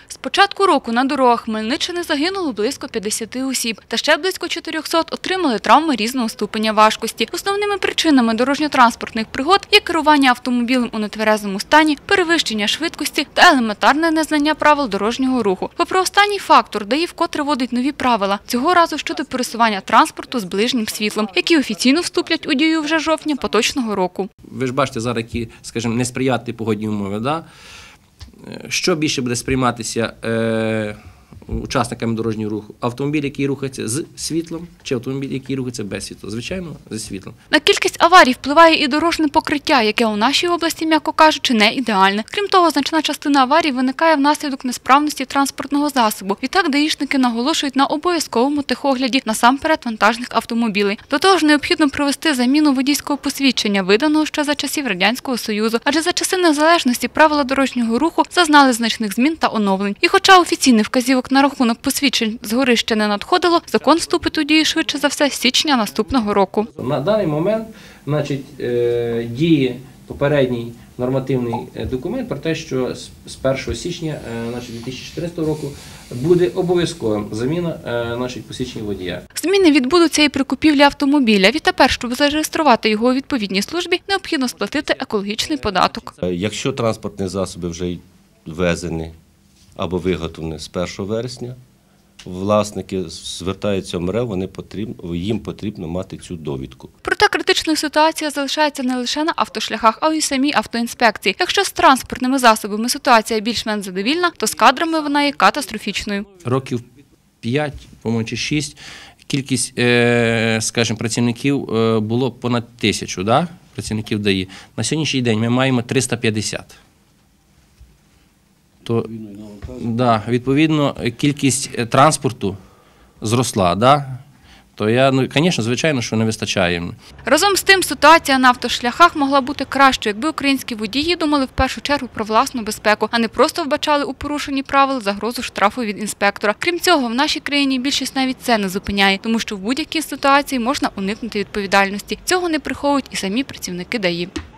З початку року на дорогах Хмельниччини загинуло близько 50 осіб, та ще близько 400 отримали травми різного ступеня важкості. Основними причинами дорожньо-транспортних пригод є керування автомобілем у нетверезому стані, перевищення швидкості та елементарне незнання правил дорожнього руху. Попри останній фактор, ДАІ вкотре вводить нові правила, цього разу щодо пересування транспорту з ближнім світлом, які офіційно вступлять у дію вже жовтня поточного року. Ви ж бачите зараз, які, скажімо, несприятливі погодні умови, да? Що більше буде сприйматися учасниками дорожнього руху? Автомобіль, який рухається з світлом, чи автомобіль, який рухається без світла? Звичайно, зі світлом. На кількість аварій впливає і дорожне покриття, яке у нашій області, м'яко кажучи, не ідеальне. Крім того, значна частина аварій виникає внаслідок несправності транспортного засобу. Відтак даїшники наголошують на обов'язковому техогляді насамперед вантажних автомобілів. До того ж, необхідно провести заміну водійського посвідчення, виданого ще за часів Радянського Союзу. Адже за часи незалежності правила дорожнього руху зазнали значних змін та оновлень. І хоча офіційних вказівок на рахунок посвідчень згори ще не надходило, закон вступить у дію швидше за все з січня наступного року. На даний момент, діє попередній нормативний документ про те, що з 1 січня 2014 року буде обов'язковим заміна посвідчень водія. Зміни відбудуться і при купівлі автомобіля. Відтепер, щоб зареєструвати його у відповідній службі, необхідно сплатити екологічний податок. Якщо транспортні засоби вже ввезені або виготовлені з 1 вересня, власники звертаються в МРЕВ, їм потрібно мати цю довідку. Проте критичною ситуація залишається не лише на автошляхах, а й у самій автоінспекції. Якщо з транспортними засобами ситуація більш-менш задовільна, то з кадрами вона є катастрофічною. Років 5, по-моєму, чи 6, кількість, скажімо, працівників було понад 1000, да? Працівників ДАІ. На сьогоднішній день ми маємо 350. То, да, відповідно, кількість транспорту зросла, да? То звичайно, що не вистачає. Разом з тим, ситуація на автошляхах могла бути кращою, якби українські водії думали в першу чергу про власну безпеку, а не просто вбачали у порушенні правил загрозу штрафу від інспектора. Крім цього, в нашій країні більшість навіть це не зупиняє, тому що в будь-якій ситуації можна уникнути відповідальності. Цього не приховують і самі працівники ДАІ.